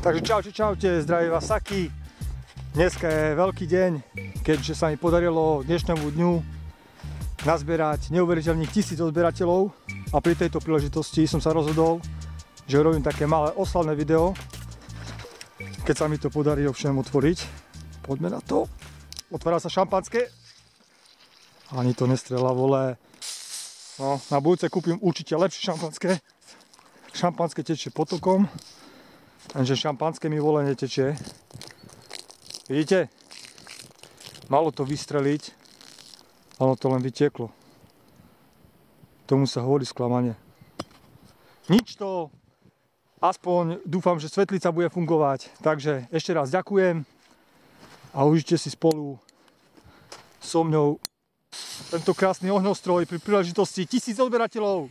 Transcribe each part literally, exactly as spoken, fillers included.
Takže čaute, čaute, zdraví vás Saki. Dneska je veľký deň, keďže sa mi podarilo dnešnému dňu nazbierať neuveriteľných tisíc odberateľov a pri tejto príležitosti som sa rozhodol, že robím také malé oslavné video, keď sa mi to podarí ovšem otvoriť. Poďme na to. Otvára sa šampanské. Ani to nestrela, vole. No, na budúce kúpim určite lepšie šampanské. Šampanské tečie potokom, takže šampanské mi vole netečie. Vidíte? Malo to vystreliť, ono to len vytieklo. Tomu sa hovorí sklamanie. Nič to, aspoň dúfam, že svetlica bude fungovať. Takže ešte raz ďakujem a užite si spolu so mňou tento krásny ohňostroj pri príležitosti tisíc odberateľov.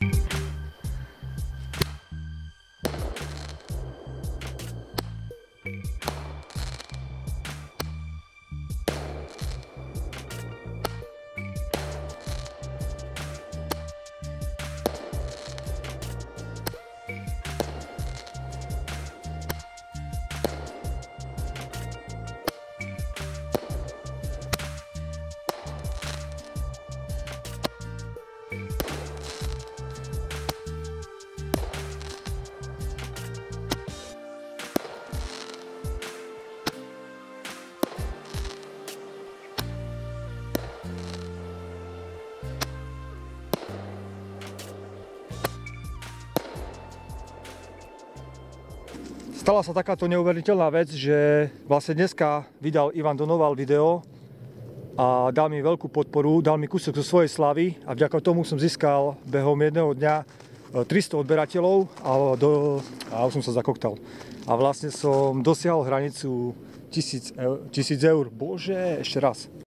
Stala sa takáto neuveriteľná vec, že vlastne dneska vydal Ivan Donoval video a dal mi veľkú podporu, dal mi kúsok zo svojej slavy a vďaka tomu som získal behom jedného dňa tristo odberateľov a, do, a už som sa zakoktal. A vlastne som dosiahol hranicu tisíc eur. Bože, ešte raz.